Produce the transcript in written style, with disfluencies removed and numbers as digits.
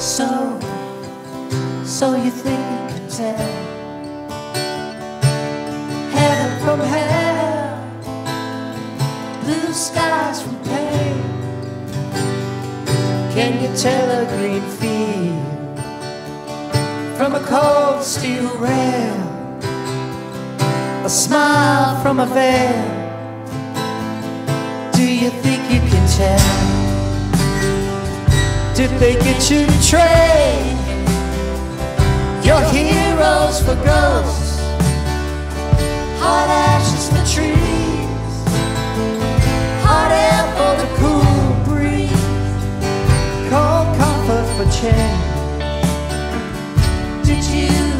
So you think you can tell heaven from hell, blue skies from pain? Can you tell a green field from a cold steel rail, a smile from a veil? Do you think you can tell? Did they get you to trade your heroes for ghosts, hot ashes for trees, hot air for the cool breeze, cold comfort for change? Did you